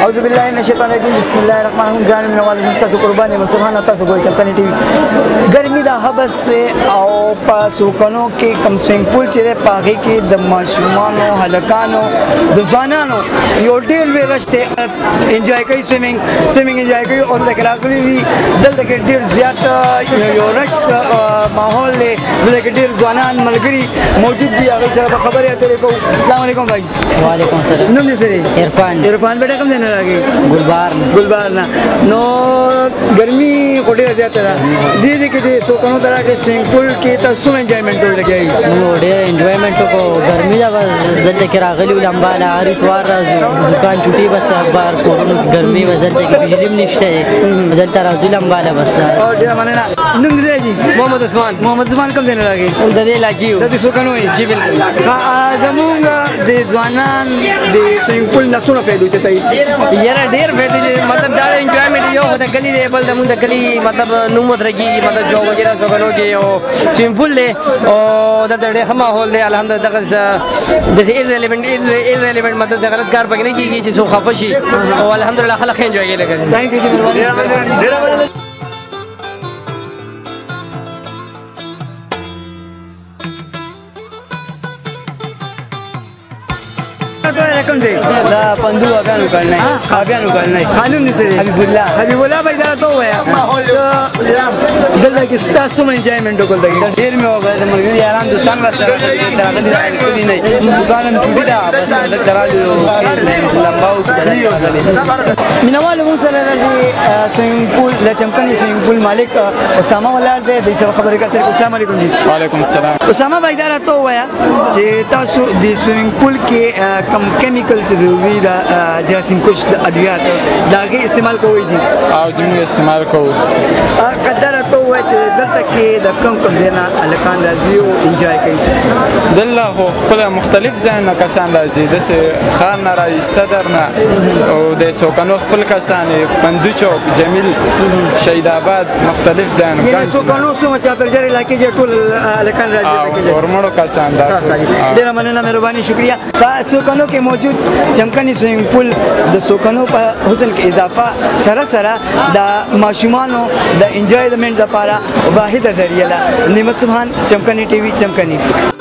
اعوذ بالله من الشیطان الرجیم بسم الله الرحمن الرحیم جان من والد مستر قربان مسلمان تاسو ګورئ چمکني ټي وي ګرمي د حبس او پاسو کنو کې کم سوینګ پول چې پاغي کې د ماشومانو هلکانو د ځوانانو یو ډیر ورشته انجوای کوي سویمینګ انجوای کوي او د کراغلي وی دلته کې ډیر زیات یو رش ماحول له دلته کې ډیر ځوانان ملګری موجود دي هغه سره خبرې اترې کوو السلام علیکم بھائی وعلیکم السلام نوم دې سره عرفان بیٹا کوم ځای نه راغی گلبار نه نو ګرمي کوډه زیاته ده دې کې دې سو کنو طرح کې سوینګ پول کې تاسو انجوایمنت کوي لګي نو ډېر انجوایمنت کو ګرمي دا دلته کې راغلی لمباله هر اتوار راځو دکان چټي بس بار کورونو ګرمي وزلته کې بجلی نشته دلته راځو لمباله بس او ډېر مننه نوم دې جی محمد عثمان کوم ځای نه راغی دې لاګیو د سو کنو جی بالکل زمونږ د ځوانان د سوینګ پول نسونه پیدا چتای یاره ډیر فائدې مطلب دا انجوایمنت یو د کلی دی بل د مونږ د کلی مطلب نوم درګي مطلب جو وغیرہ څنګه کې او سیمپل دی او د ډېر هم ماحول دی الحمدلله دغه د ایرلیونت مطلب د غلط کار پکې نه کیږي چې څو خفه شي او الحمدلله خلک انجوای کوي ثانک یو ډیر رقم دے دا پندو ابیانو کرنا ہے خانم دې سره حبیب الله بھائی دا ته وایا ماحول دلته کې تاسو مې انجوایمنت وکړل ډیر مې وګورل مرګ یاران دوستان را سره راغلي کلی نه دکانم چوټي دا بس د ترالو لمباو مینوال مو سره د سوینګ پول د چمکني سوینګ پول مالک اسامه ولر دې د سره خبرې کوي السلام علیکم جی وعلیکم السلام اسامه بھائی دا ته وایا چې تاسو د سوینګ پول کې کم کیمیکلز ضروري دا جاسم کچھ ادویات داغه استعمال کوي دي او دې استعمال کوو قدر ته وای چې دلته کې د کم ځاینا الکان راځي او انجوای کوي دلته خو خپل مختلف ځایونه کسان راځي د خان نه راځي صدر نه او د سوکانو خپل کسان پندو چوک جمیل شهید آباد مختلف ځایونه یعنی سوکانو سم چې پر جری علاقې چې ټول الکان راځي ورمړو کسان دا ډیر مننه مهرباني شکریا سوکانو کې موجود چمکني سوینګ پول د سوکانو په حسن کې اضافه سره د ماشومانو د انجوایمنت لپاره واحده ذریعہ ده نعمت سبحان چمکني ټي وي چمکني